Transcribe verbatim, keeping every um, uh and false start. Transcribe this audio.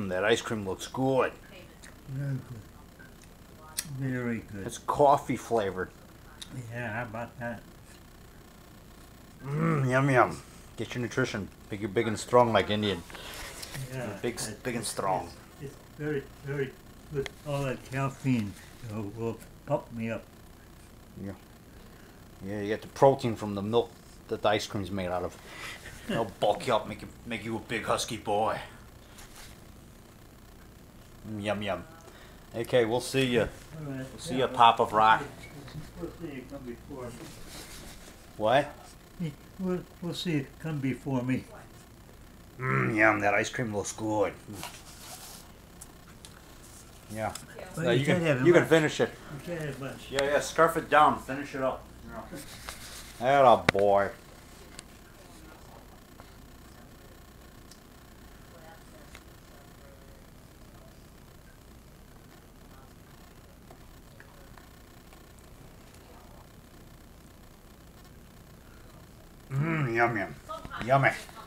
Mmm, that ice cream looks good. Very good. Very good. It's coffee flavored. Yeah, how about that? Mmm, yum yum. Get your nutrition. Make you big and strong like Indian. Yeah, You're big, it's, big and strong. It's, it's very, very good. All that caffeine will, will pump me up. Yeah. Yeah, you get the protein from the milk that the ice cream's made out of. It'll bulk you up, make you make you a big husky boy. Mm, yum yum. Okay, we'll see you. All right. We'll see you, Pop of Rock. We'll see you come before me. What? We'll, we'll see you come before me. Mmm, yum. That ice cream looks good. Yeah. But Uh, you you can't can have you can much. finish it. You can't have much. Yeah, yeah. Scarf it down. Finish it up. Yeah. Atta boy. Mmm, yum yum. Yummy.